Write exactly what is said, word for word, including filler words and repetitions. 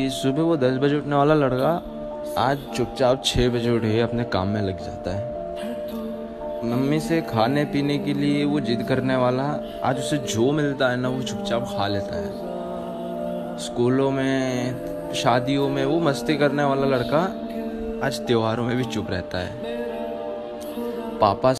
सुबह वो दस बजे उठने वाला लड़का आज चुपचाप छः बजे उठे अपने काम में लग जाता है। मम्मी से खाने पीने के लिए वो जिद करने वाला आज उसे जो मिलता है ना वो चुपचाप खा लेता है। स्कूलों में, शादियों में वो मस्ती करने वाला लड़का आज त्योहारों में भी चुप रहता है। पापा